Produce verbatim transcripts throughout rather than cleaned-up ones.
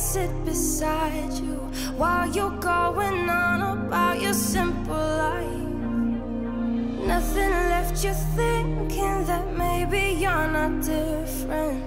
sit beside you while you're going on about your simple life. Nothing left you thinking that maybe you're not different.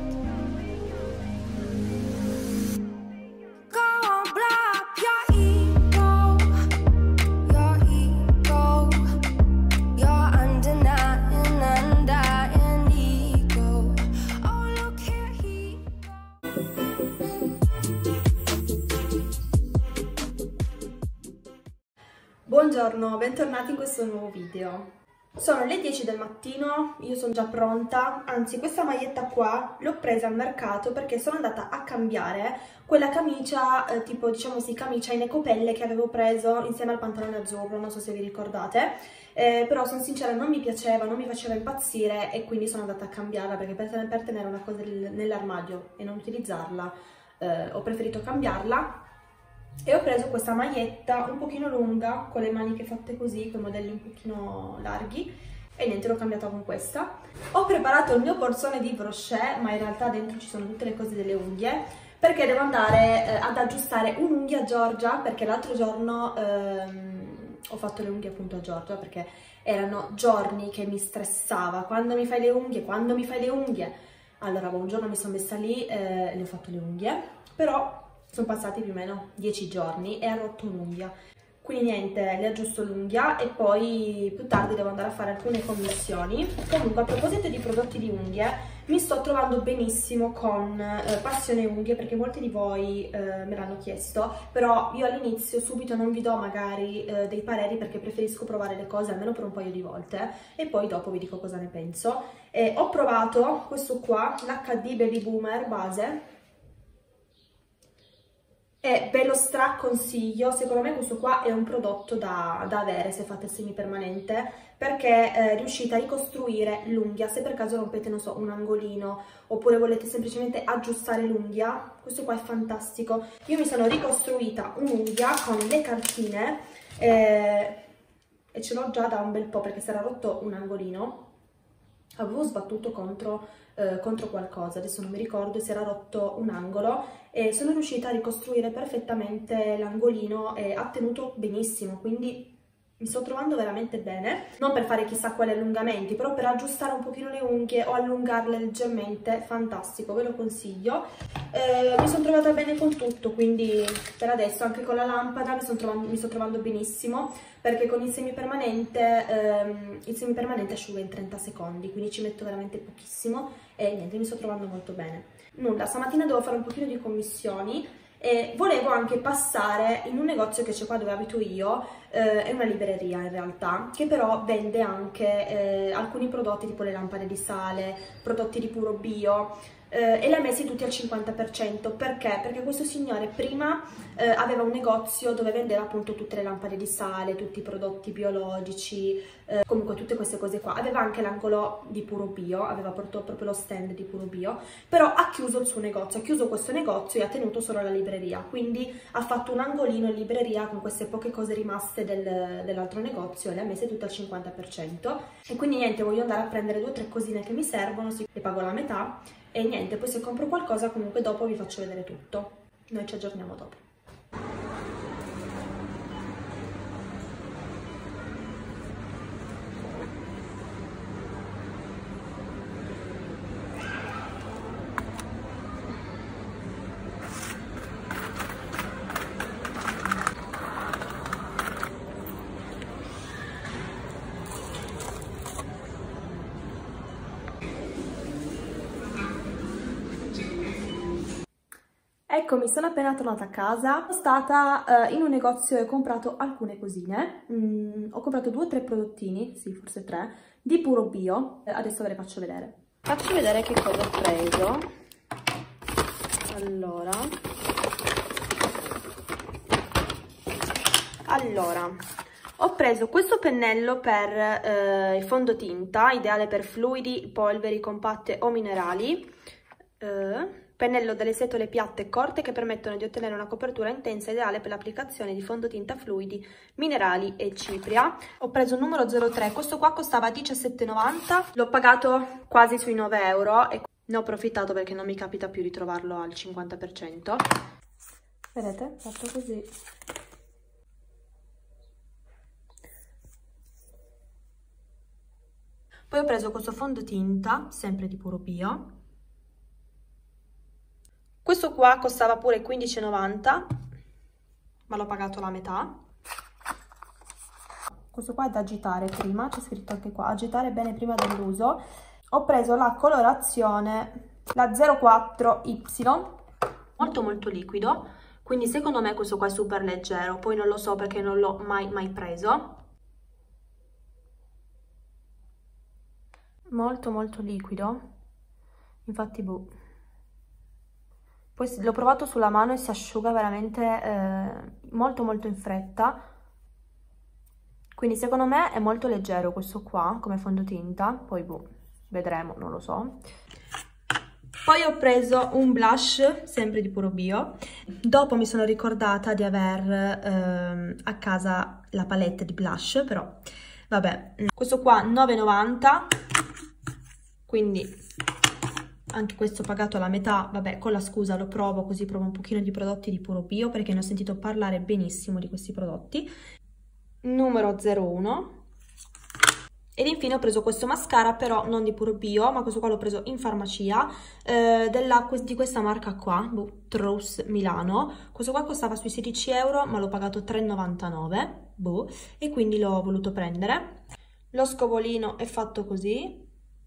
Buongiorno, bentornati in questo nuovo video. Sono le dieci del mattino, io sono già pronta, anzi questa maglietta qua l'ho presa al mercato perché sono andata a cambiare quella camicia, eh, tipo diciamo sì, camicia in ecopelle che avevo preso insieme al pantalone azzurro, non so se vi ricordate, eh, però sono sincera non mi piaceva, non mi faceva impazzire e quindi sono andata a cambiarla perché per, per tenere una cosa nell'armadio e non utilizzarla eh, ho preferito cambiarla. E ho preso questa maglietta un pochino lunga con le maniche fatte così, con modelli un pochino larghi e niente, l'ho cambiata con questa. Ho preparato il mio borsone di brochet, ma in realtà dentro ci sono tutte le cose delle unghie perché devo andare eh, ad aggiustare un'unghia a Giorgia, perché l'altro giorno ehm, ho fatto le unghie appunto a Giorgia perché erano giorni che mi stressava: quando mi fai le unghie, quando mi fai le unghie. Allora un giorno mi sono messa lì e le ho fatto le unghie, però sono passati più o meno dieci giorni e ha rotto un'unghia, quindi niente, le aggiusto l'unghia e poi più tardi devo andare a fare alcune commissioni. Comunque, a proposito di prodotti di unghie, mi sto trovando benissimo con eh, Passione Unghie, perché molti di voi eh, me l'hanno chiesto, però io all'inizio subito non vi do magari eh, dei pareri perché preferisco provare le cose almeno per un paio di volte e poi dopo vi dico cosa ne penso. E ho provato questo qua, l'H D Baby Boomer base, e ve lo straconsiglio. Secondo me questo qua è un prodotto da, da avere se fate il semipermanente, perché eh, riuscite a ricostruire l'unghia se per caso rompete, non so, un angolino oppure volete semplicemente aggiustare l'unghia. Questo qua è fantastico. Io mi sono ricostruita un'unghia con le cartine eh, e ce l'ho già da un bel po' perché si era rotto un angolino. Avevo sbattuto contro, eh, contro qualcosa, adesso non mi ricordo, si era rotto un angolo e sono riuscita a ricostruire perfettamente l'angolino e ha tenuto benissimo, quindi mi sto trovando veramente bene. Non per fare chissà quali allungamenti, però per aggiustare un pochino le unghie o allungarle leggermente, fantastico, ve lo consiglio. Eh, mi sono trovata bene con tutto, quindi per adesso anche con la lampada mi, son trovando, mi sto trovando benissimo, perché con il semipermanente ehm, il semipermanente asciuga in trenta secondi, quindi ci metto veramente pochissimo e niente, mi sto trovando molto bene. Nulla, stamattina devo fare un pochino di commissioni e volevo anche passare in un negozio che c'è qua dove abito io, eh, è una libreria in realtà, che però vende anche eh, alcuni prodotti tipo le lampade di sale, prodotti di puro bio, eh, e li ha messi tutti al cinquanta per cento. Perché? Perché questo signore prima eh, aveva un negozio dove vendeva appunto tutte le lampade di sale, tutti i prodotti biologici, eh, comunque tutte queste cose qua. Aveva anche l'angolo di puro bio, aveva portato proprio lo stand di puro bio, però ha chiuso il suo negozio, ha chiuso questo negozio e ha tenuto solo la libreria, quindi ha fatto un angolino in libreria con queste poche cose rimaste del, dell'altro negozio e le ha messe tutte al cinquanta per cento. E quindi niente, voglio andare a prendere due o tre cosine che mi servono, le pago la metà e niente, poi se compro qualcosa comunque dopo vi faccio vedere tutto. Noi ci aggiorniamo dopo. Eccomi, sono appena tornata a casa. Sono stata uh, in un negozio e ho comprato alcune cosine. Mm, ho comprato due o tre prodottini, sì, forse tre, di puro bio. Adesso ve le faccio vedere. Faccio vedere che cosa ho preso. Allora, allora, ho preso questo pennello per eh, il fondotinta, ideale per fluidi, polveri, compatte o minerali. Eh, Pennello dalle setole piatte e corte che permettono di ottenere una copertura intensa ideale per l'applicazione di fondotinta fluidi, minerali e cipria. Ho preso il numero zero tre, questo qua costava diciassette e novanta, l'ho pagato quasi sui nove euro e ne ho approfittato perché non mi capita più di trovarlo al cinquanta per cento. Vedete? Fatto così. Poi ho preso questo fondotinta, sempre di Puro Bio. Questo qua costava pure quindici e novanta, ma l'ho pagato la metà. Questo qua è da agitare prima, c'è scritto anche qua, agitare bene prima dell'uso. Ho preso la colorazione, la zero quattro Y, molto molto liquido, quindi secondo me questo qua è super leggero, poi non lo so perché non l'ho mai mai preso. Molto molto liquido, infatti boh. Poi l'ho provato sulla mano e si asciuga veramente eh, molto molto in fretta. Quindi secondo me è molto leggero questo qua come fondotinta, poi boh, vedremo, non lo so. Poi ho preso un blush, sempre di Puro Bio. Dopo mi sono ricordata di aver eh, a casa la palette di blush, però vabbè. Questo qua nove e novanta, quindi anche questo pagato alla metà, vabbè, con la scusa lo provo, così provo un pochino di prodotti di Puro Bio, perché ne ho sentito parlare benissimo di questi prodotti. Numero zero uno. Ed infine ho preso questo mascara, però non di Puro Bio, ma questo qua l'ho preso in farmacia, eh, della, di questa marca qua, Trousse Milano. Questo qua costava sui sedici euro, ma l'ho pagato tre e novantanove, boh, e quindi l'ho voluto prendere. Lo scovolino è fatto così.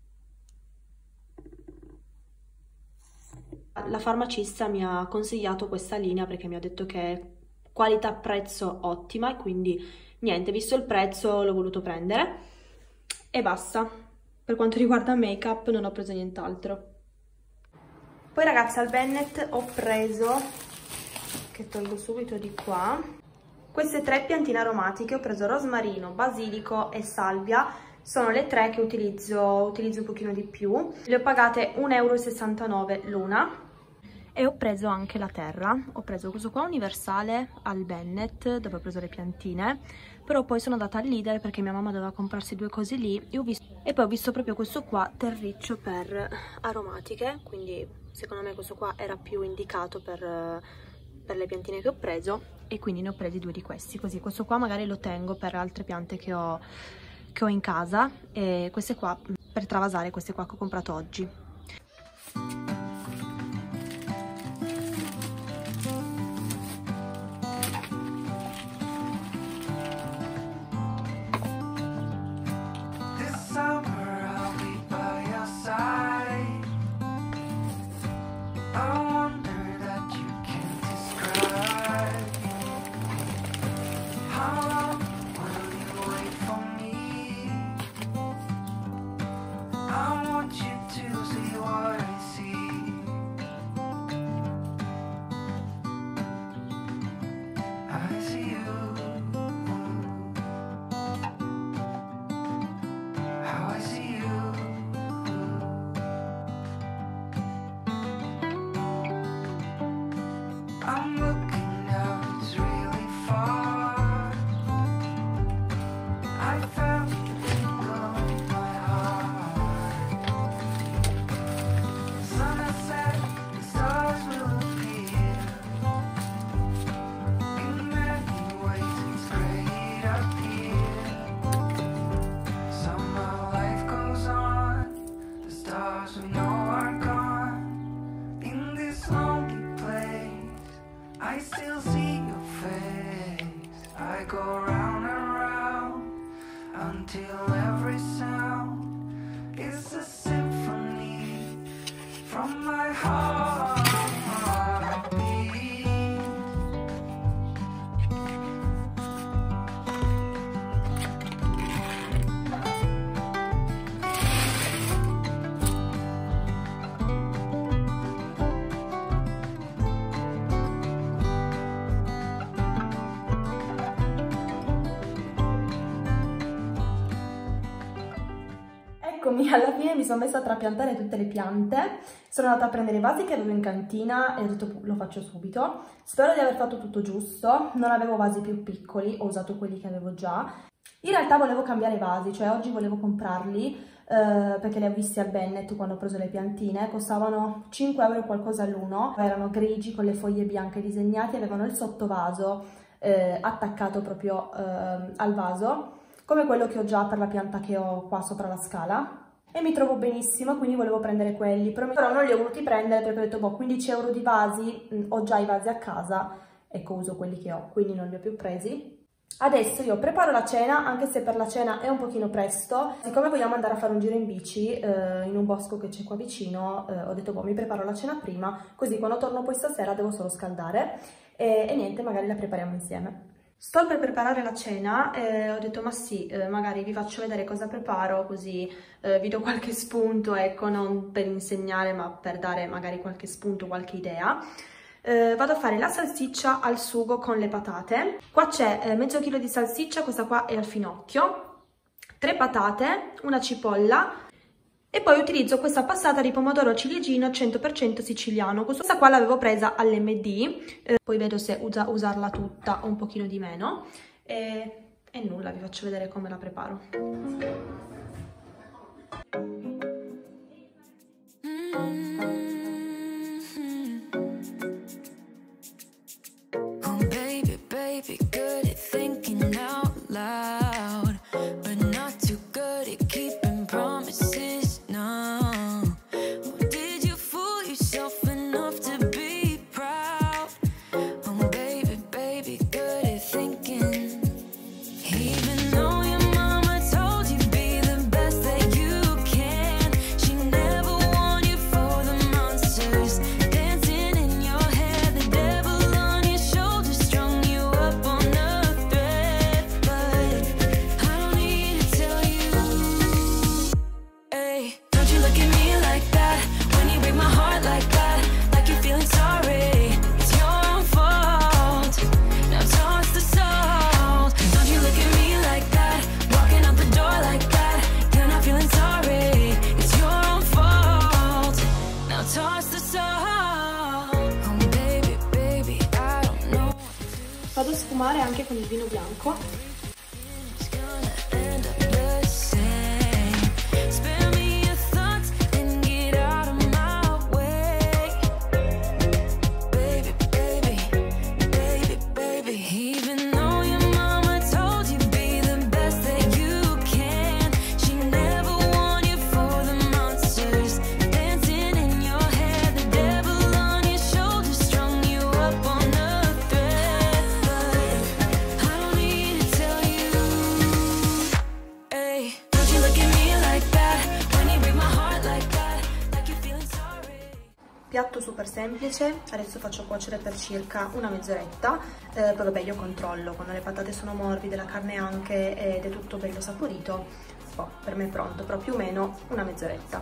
La farmacista mi ha consigliato questa linea perché mi ha detto che è qualità-prezzo ottima, e quindi niente, visto il prezzo l'ho voluto prendere e basta. Per quanto riguarda make up non ho preso nient'altro. Poi ragazzi al Bennet ho preso, che tolgo subito di qua, queste tre piantine aromatiche. Ho preso rosmarino, basilico e salvia. Sono le tre che utilizzo, utilizzo un pochino di più. Le ho pagate un euro e sessantanove l'una. E ho preso anche la terra. Ho preso questo qua universale al Bennet, dove ho preso le piantine, però poi sono andata al Lidl perché mia mamma doveva comprarsi due cose lì e, ho visto, e poi ho visto proprio questo qua, terriccio per aromatiche, quindi secondo me questo qua era più indicato per, per le piantine che ho preso, e quindi ne ho presi due di questi, così questo qua magari lo tengo per altre piante che ho, che ho in casa, e queste qua per travasare, queste qua che ho comprato oggi. Alla fine mi sono messa a trapiantare tutte le piante, sono andata a prendere i vasi che avevo in cantina e ho detto lo faccio subito. Spero di aver fatto tutto giusto, non avevo vasi più piccoli, ho usato quelli che avevo già. In realtà volevo cambiare i vasi, cioè oggi volevo comprarli eh, perché le ho viste al Bennet quando ho preso le piantine, costavano cinque euro qualcosa l'uno, erano grigi con le foglie bianche disegnate, avevano il sottovaso eh, attaccato proprio eh, al vaso, come quello che ho già per la pianta che ho qua sopra la scala. E mi trovo benissimo, quindi volevo prendere quelli, però non li ho voluti prendere perché ho detto, boh, quindici euro di vasi, mh, ho già i vasi a casa, ecco, uso quelli che ho, quindi non li ho più presi. Adesso io preparo la cena, anche se per la cena è un pochino presto, siccome vogliamo andare a fare un giro in bici eh, in un bosco che c'è qua vicino, eh, ho detto, boh, mi preparo la cena prima, così quando torno poi stasera devo solo scaldare, e, e niente, magari la prepariamo insieme. Sto per preparare la cena e ho detto ma sì, eh, magari vi faccio vedere cosa preparo, così eh, vi do qualche spunto, ecco, non per insegnare ma per dare magari qualche spunto, qualche idea. Eh, vado a fare la salsiccia al sugo con le patate. Qua c'è eh, mezzo chilo di salsiccia, questa qua è al finocchio, tre patate, una cipolla e poi utilizzo questa passata di pomodoro ciliegino cento per cento siciliano. Questa qua l'avevo presa all'M D, eh, poi vedo se usa, usarla tutta o un pochino di meno, e, e nulla, vi faccio vedere come la preparo. Oh baby, baby, good at thinking out loud, but not too good at keeping promises. No, did you fool yourself enough to be proud? Oh baby, baby, good at thinking. Even though your mama told you be the best that you can, she never warned you for the monsters dancing in your head, the devil on your shoulder strung you up on a thread. But I don't need to tell you, hey, don't you look at me like that, when you break my heart like that, like you're feeling sorry, it's your own fault, now toss the salt. Don't you look at me like that, walking out the door like that, you're not feeling sorry, it's your own fault, now toss the salt. Oh baby, baby, I don't know. Vado a sfumare anche con il vino bianco. It's gonna end up the same. Spare me your thoughts and get out of my way. Baby, baby, baby, baby. Even though your mama told you be the best that you can, she never warned you for the monsters dancing in your head, the devil on your shoulder strung you up on a thread. But I don't need to tell you, hey, don't you look at me like that, when you break my heart like that, like you're feeling sorry. Piatto super semplice, adesso faccio cuocere per circa una mezz'oretta, eh, poi vabbè io controllo, quando le patate sono morbide, la carne anche ed è tutto bello saporito, boh, per me è pronto, però più o meno una mezz'oretta.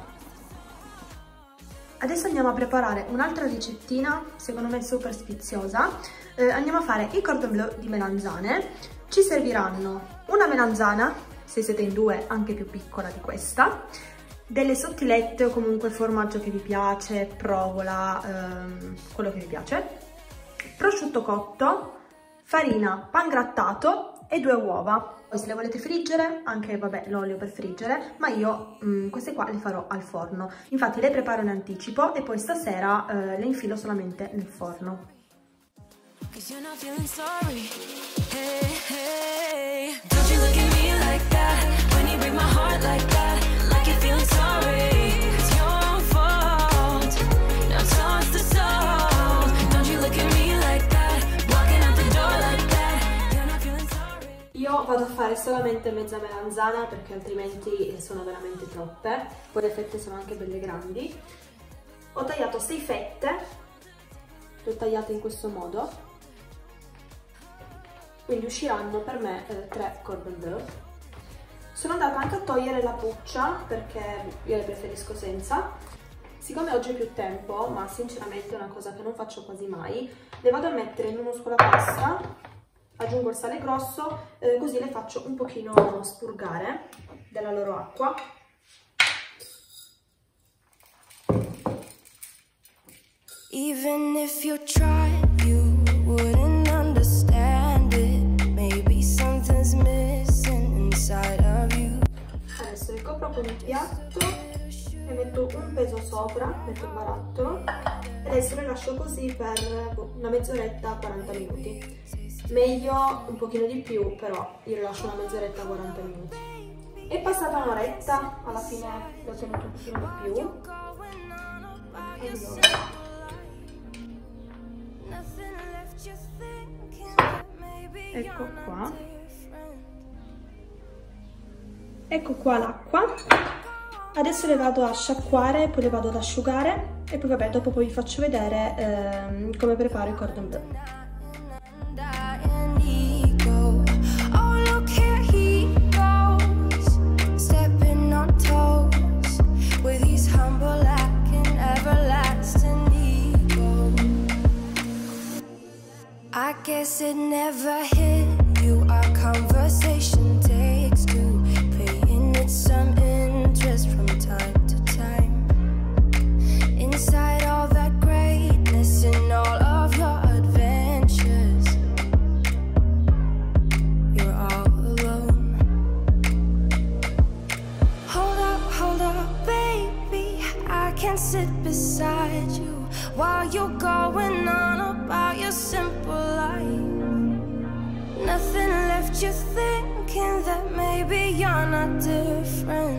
Adesso andiamo a preparare un'altra ricettina, secondo me super sfiziosa, eh, andiamo a fare i cordon bleu di melanzane. Ci serviranno una melanzana, se siete in due anche più piccola di questa, delle sottilette o comunque il formaggio che vi piace, provola, ehm, quello che vi piace, prosciutto cotto, farina, pangrattato e due uova. Poi se le volete friggere, anche vabbè l'olio per friggere, ma io mh, queste qua le farò al forno. Infatti le preparo in anticipo e poi stasera eh, le infilo solamente nel forno. Cause you're not feeling sorry. Hey, hey. Don't you look at me like that, when you break my heart like that, like you're feeling sorry, it's your own fault, now toss the salt. Don't you look at me like that, walking out the door like that, you're not feeling sorry. Io vado a fare solamente mezza melanzana perché altrimenti sono veramente troppe, poi le fette sono anche belle grandi. Ho tagliato sei fette, le ho tagliate in questo modo, quindi usciranno per me eh, tre cordon bleu. Sono andata anche a togliere la buccia perché io le preferisco senza. Siccome oggi ho più tempo, ma sinceramente è una cosa che non faccio quasi mai, le vado a mettere in uno scolapasta, aggiungo il sale grosso, eh, così le faccio un pochino spurgare della loro acqua. Even if you tried, you wouldn't understand it. Maybe something's missing inside of you. Adesso le copro sopra con il piatto e metto un peso sopra, metto il barattolo e adesso le lascio così per boh, una mezz'oretta, quaranta minuti. Meglio un pochino di più, però io le lascio una mezz'oretta, quaranta minuti. È passata un'oretta, alla fine l'ho tenuto un pochino di più. Allora. Ecco qua. Ecco qua l'acqua. Adesso le vado a sciacquare, poi le vado ad asciugare e poi vabbè, dopo poi vi faccio vedere ehm, come preparo il cordon bleu. I guess it never hit you, our conversation takes two, paying it some interest from time to time. Inside all that greatness and all of your adventures, you're all alone. Hold up, hold up, baby, I can sit beside you while you're going on about your simple life. Nothing left you thinking that maybe you're not different.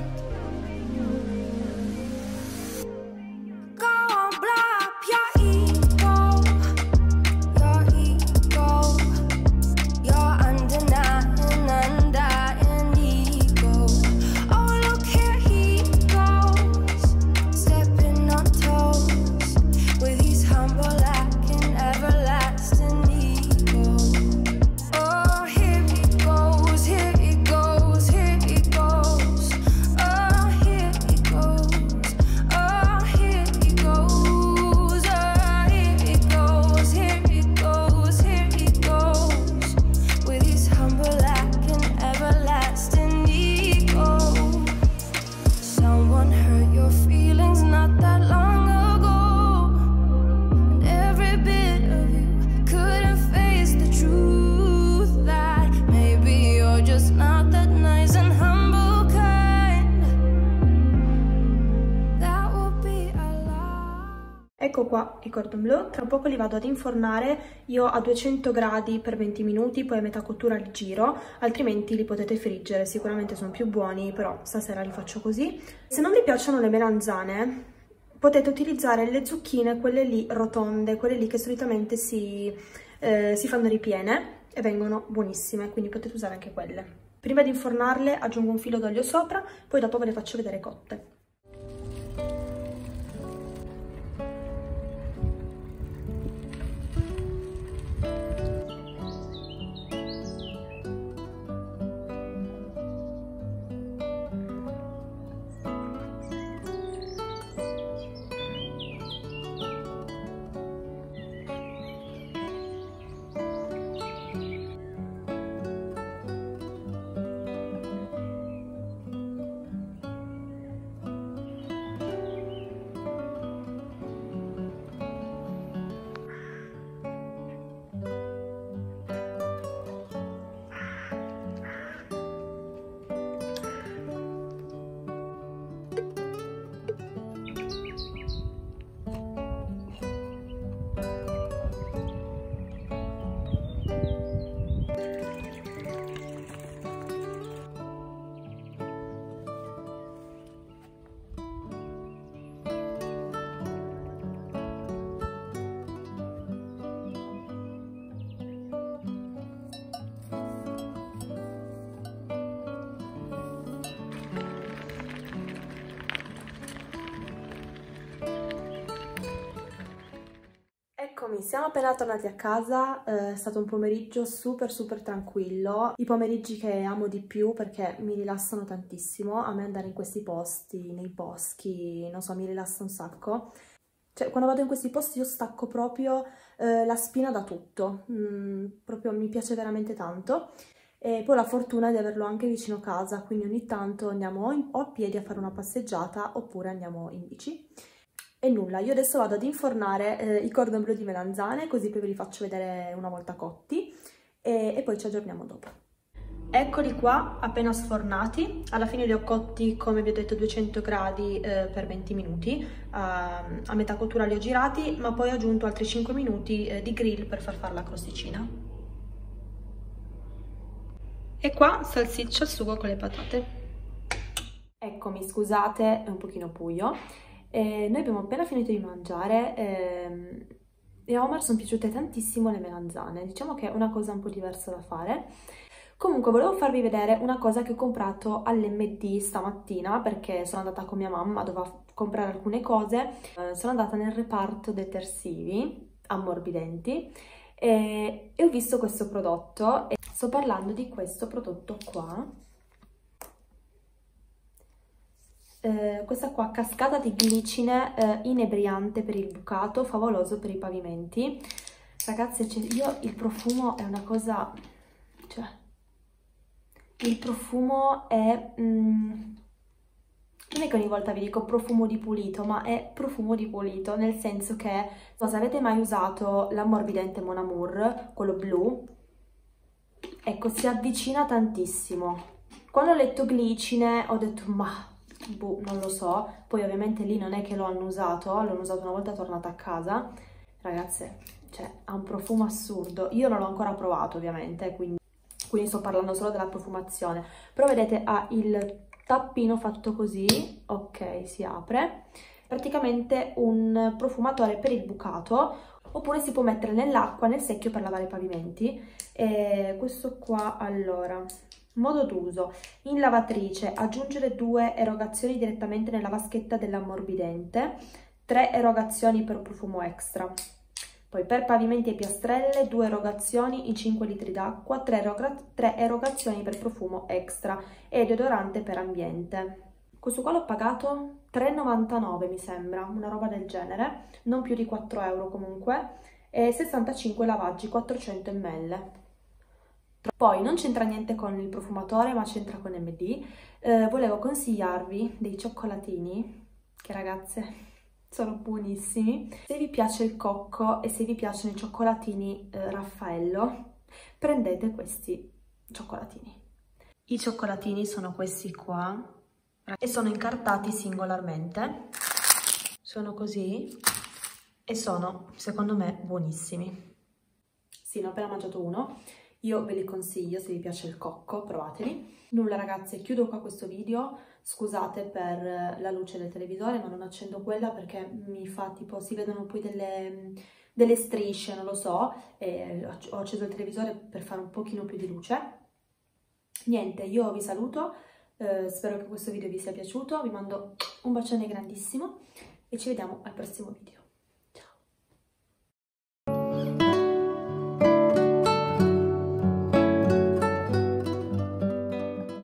Go on, blow up your ego, your ego, your undenying, undying ego. Oh, look here he goes, stepping on toes with his humble acting, everlasting ego. Oh, here he goes, here he goes, here he goes. Oh, here he goes, oh, here he goes. Oh, here he goes, here he goes, here he goes. With his humble acting, everlasting ego. Someone hurt your feelings not that long ago, and every bit of you couldn't face the truth that maybe you're just not that nice and humble kind. That would be a lie. Ecco qua i cordon bleu, tra poco li vado ad infornare, io a duecento gradi per venti minuti, poi a metà cottura li giro, altrimenti li potete friggere, sicuramente sono più buoni, però stasera li faccio così. Se non vi piacciono le melanzane, potete utilizzare le zucchine, quelle lì rotonde, quelle lì che solitamente si, eh, si fanno ripiene e vengono buonissime, quindi potete usare anche quelle. Prima di infornarle aggiungo un filo d'olio sopra, poi dopo ve le faccio vedere cotte. Eccomi, siamo appena tornati a casa, eh, è stato un pomeriggio super super tranquillo, i pomeriggi che amo di più perché mi rilassano tantissimo, a me andare in questi posti, nei boschi, non so, mi rilassa un sacco. Cioè, quando vado in questi posti io stacco proprio eh, la spina da tutto, mm, proprio mi piace veramente tanto. E poi ho la fortuna di averlo anche vicino casa, quindi ogni tanto andiamo o, in, o a piedi a fare una passeggiata oppure andiamo in bici. E nulla, io adesso vado ad infornare eh, i cordon bleu di melanzane, così poi ve li faccio vedere una volta cotti e, e poi ci aggiorniamo dopo. Eccoli qua, appena sfornati. Alla fine li ho cotti, come vi ho detto, a duecento gradi eh, per venti minuti. Uh, a metà cottura li ho girati, ma poi ho aggiunto altri cinque minuti eh, di grill per far fare la crosticina. E qua salsiccia al sugo con le patate. Eccomi, scusate, è un pochino buio. Eh, noi abbiamo appena finito di mangiare ehm, e a Omar sono piaciute tantissimo le melanzane. Diciamo che è una cosa un po' diversa da fare. Comunque volevo farvi vedere una cosa che ho comprato all'M D stamattina, perché sono andata con mia mamma, dovevo comprare alcune cose. Eh, sono andata nel reparto detersivi ammorbidenti e, e ho visto questo prodotto. E sto parlando di questo prodotto qua. Eh, questa qua, cascata di glicine eh, inebriante per il bucato, favoloso per i pavimenti. Ragazzi, cioè, io il profumo è una cosa... cioè... il profumo è... Mm, non è che ogni volta vi dico profumo di pulito, ma è profumo di pulito, nel senso che, so, se avete mai usato l'ammorbidente Mon Amour, quello blu, ecco, si avvicina tantissimo. Quando ho letto glicine ho detto, ma... boh, non lo so. Poi ovviamente lì non è che lo hanno usato, l'hanno usato una volta tornata a casa. Ragazze, cioè, ha un profumo assurdo. Io non l'ho ancora provato, ovviamente, quindi... quindi sto parlando solo della profumazione. Però vedete, ha il tappino fatto così, ok, si apre, praticamente un profumatore per il bucato, oppure si può mettere nell'acqua, nel secchio per lavare i pavimenti. E questo qua, allora, modo d'uso: in lavatrice aggiungere due erogazioni direttamente nella vaschetta dell'ammorbidente, tre erogazioni per profumo extra. Poi per pavimenti e piastrelle due erogazioni in cinque litri d'acqua, tre erogazioni per profumo extra e deodorante per ambiente. Questo qua l'ho pagato tre e novantanove mi sembra, una roba del genere, non più di quattro euro comunque, e sessantacinque lavaggi, quattrocento millilitri. Poi non c'entra niente con il profumatore, ma c'entra con M D. Eh, volevo consigliarvi dei cioccolatini che, ragazze, sono buonissimi. Se vi piace il cocco e se vi piacciono i cioccolatini eh, Raffaello, prendete questi cioccolatini. I cioccolatini sono questi qua e sono incartati singolarmente. Sono così e sono, secondo me, buonissimi. Sì, ne ho appena mangiato uno. Io ve li consiglio, se vi piace il cocco, provateli. Nulla, ragazze, chiudo qua questo video. Scusate per la luce del televisore, ma non accendo quella perché mi fa tipo, si vedono poi delle, delle strisce, non lo so, e ho acceso il televisore per fare un pochino più di luce. Niente, io vi saluto, eh, spero che questo video vi sia piaciuto, vi mando un bacione grandissimo e ci vediamo al prossimo video.